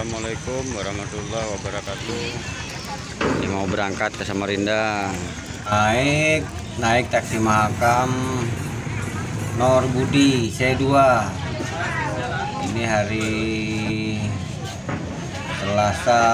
Assalamualaikum warahmatullahi wabarakatuh. Ini mau berangkat ke Samarinda. Naik taksi Mahakam Nor Budi C2. Ini hari Selasa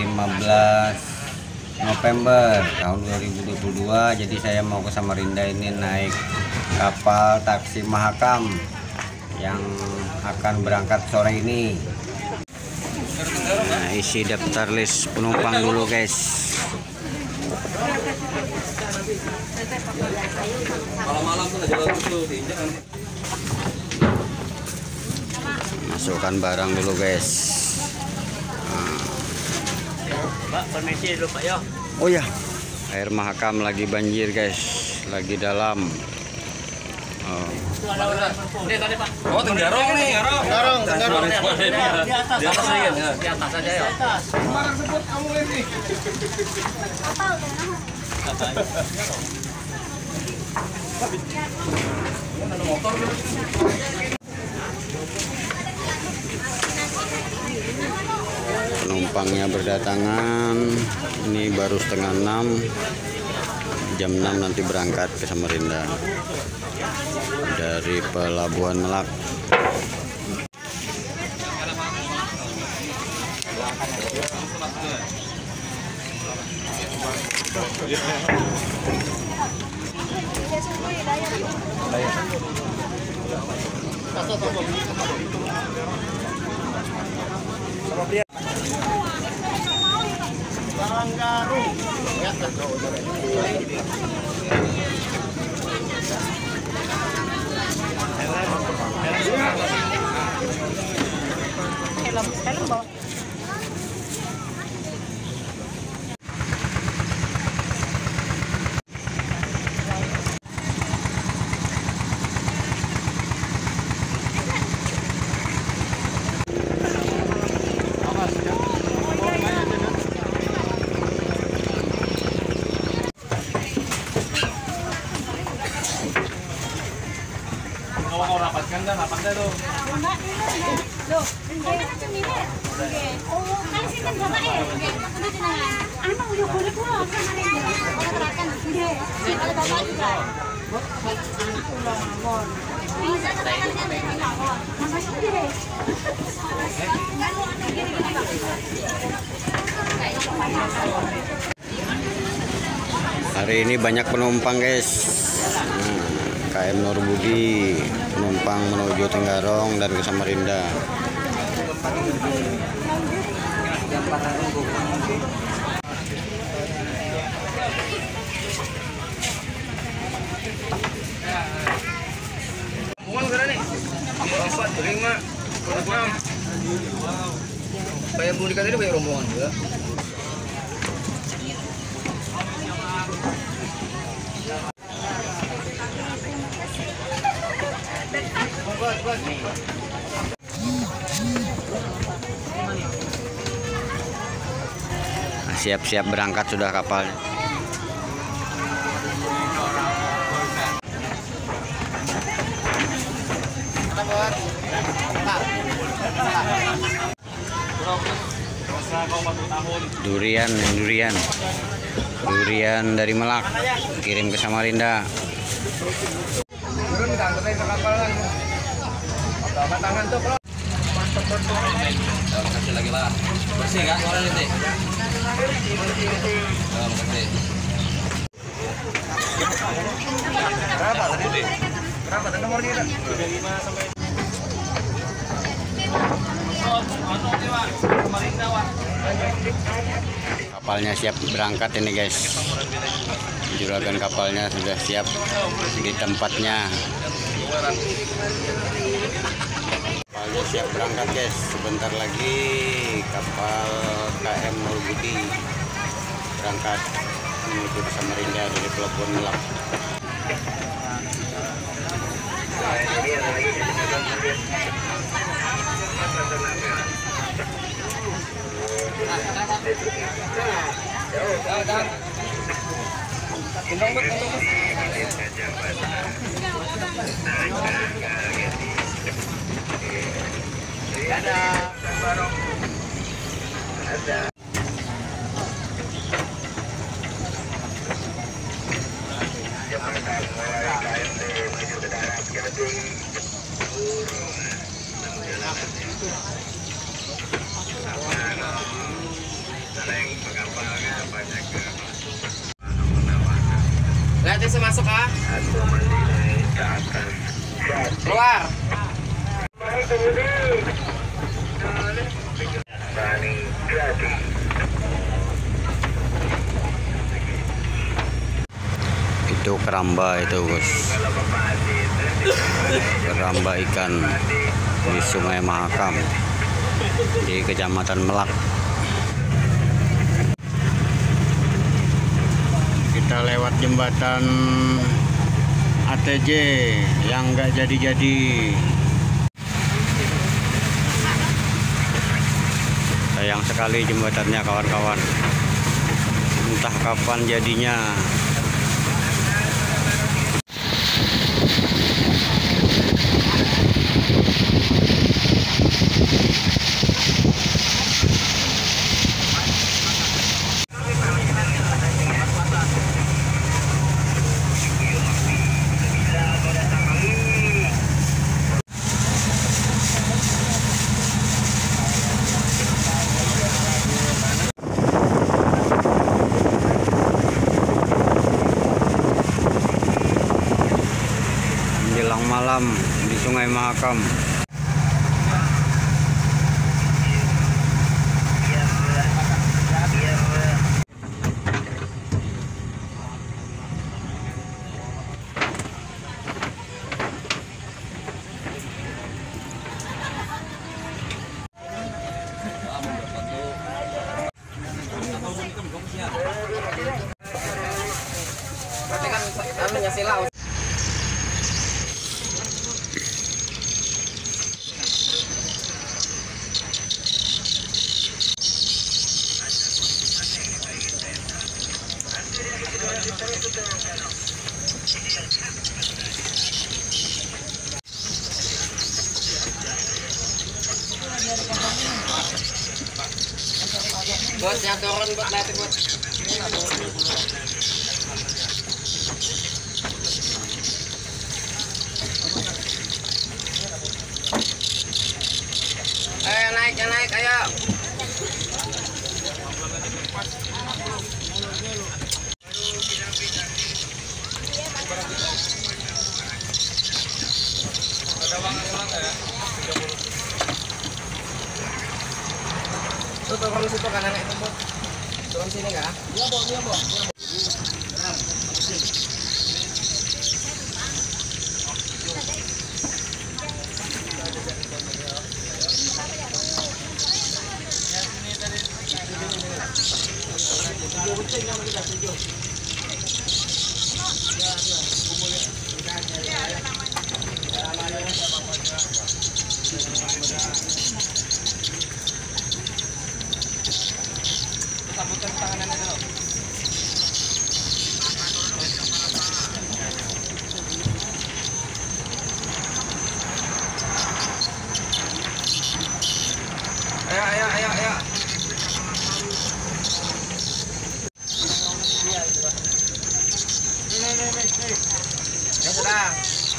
15 November tahun 2022. Jadi saya mau ke Samarinda ini naik kapal taksi Mahakam yang akan berangkat sore ini. Nah, isi daftar list penumpang dulu guys. Masukkan barang dulu guys. Pak, permisi dulu Pak ya. Oh ya, air Mahakam lagi banjir guys, lagi dalam. Oh, Tenggarong nih. Tenggarong. Di atas aja ya. Di atas aja ya. Barang sebut kamu ini. Penumpangnya berdatangan. Ini baru setengah 6. Jam 6 nanti berangkat ke Samarinda dari Pelabuhan Merak. Rapatkan dah tuh. Hari ini banyak penumpang guys. KM Nor Budi, penumpang menuju Tenggarong dan ke Samarinda. Bayar belum dikasih bayar rombongan juga. Nah, siap-siap berangkat sudah kapalnya. Durian dari Merak kirim ke Samarinda. Turun kita anterin ke kapal kan. Apa tangan tuh kalau Kasih lagi lah. Bersih kan soalnya nanti. Makasih. berapa tadi? Berapa tadi nomornya kita? 25 sampai Kapalnya siap berangkat ini guys. Juragan kapalnya sudah siap di tempatnya. Kapalnya siap berangkat guys. Sebentar lagi kapal KM Nor Budi berangkat menuju ke Samarinda dari Pelabuhan Merak. Lihat isi masuk ah. Keluar. Itu keramba itu, Bos. Keramba ikan di Sungai Mahakam di Kecamatan Melak. Kita lewat jembatan ATJ yang nggak jadi-jadi. Sayang sekali jembatannya, kawan-kawan. Entah kapan jadinya. Menjelang malam di Sungai Mahakam. Berarti kan anunya silau. Bos, yang turun buat lihat buat. Naik, ayo. Tuh turun situ kanan itu, Bos. Turun sini enggak? Iya, Bos. Sambutkan tangannya dulu. Ayo. Ya sudah.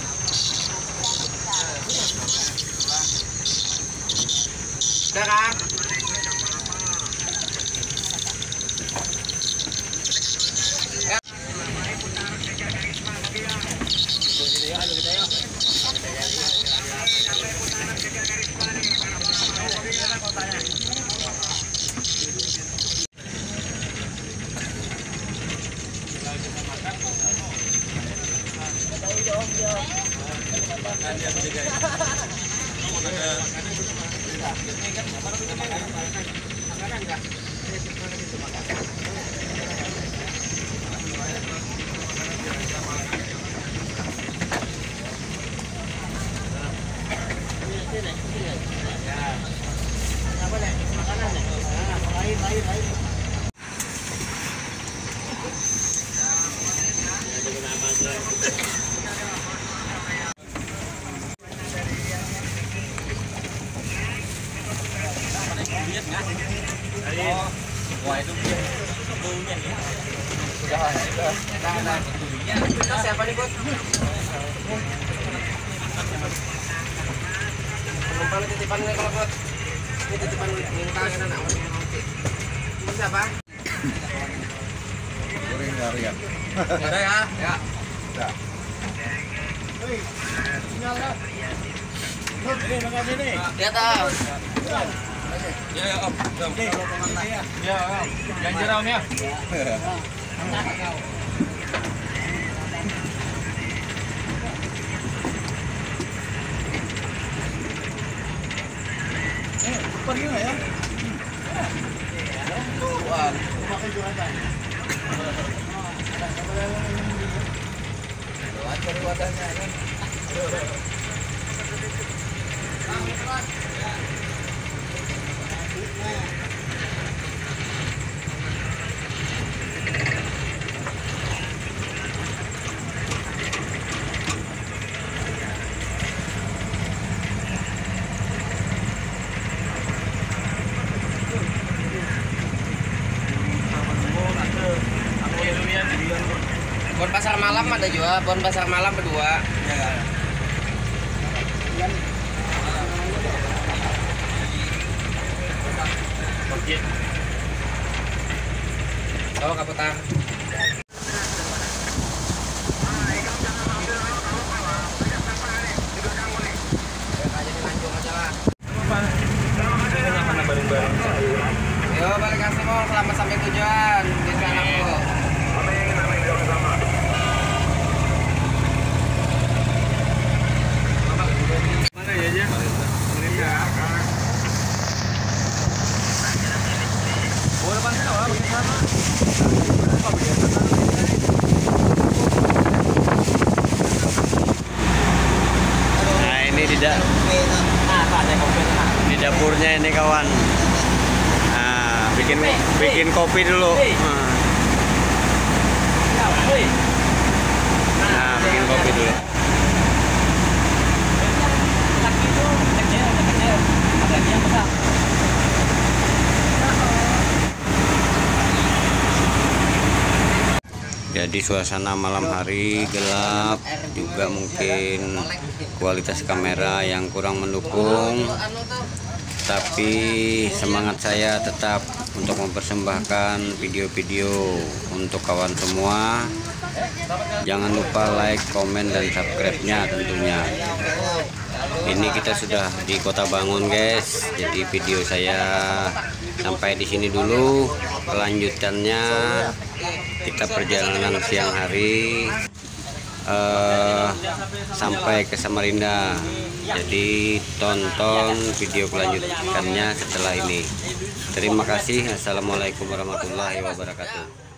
Sudah kan? Wah itu baunya nih. Sudah. Siapa nih bos? Penumpang titipan nih kalau bos. Ini titipan minta kan anak siapa? Goreng harian. Ada ya? Ya. Udah. Lihat ah. Ya ya om. Ya om. Janji om ya. Pergi nggak ya? Tuan. Pakai juragan. Cari wadahnya kan. Bon pasar malam ada juga, bon pasar malam berdua. Oh, kaputar. Yo, balik kasih mau selamat sampai tujuan di sana Bu. Mana ya aja? Oh, depan sana, begini sana. Oh, begini sana. Nah ini di dapurnya ini kawan. Nah bikin kopi dulu. Nah bikin kopi dulu. Jadi suasana malam hari gelap, juga mungkin kualitas kamera yang kurang mendukung, tapi semangat saya tetap untuk mempersembahkan video-video untuk kawan semua. Jangan lupa like, komen, dan subscribe-nya tentunya. Ini kita sudah di Kota Bangun guys, jadi video saya sampai di sini dulu. Kelanjutannya kita perjalanan siang hari sampai ke Samarinda. Jadi tonton video kelanjutannya setelah ini. Terima kasih. Assalamualaikum warahmatullahi wabarakatuh.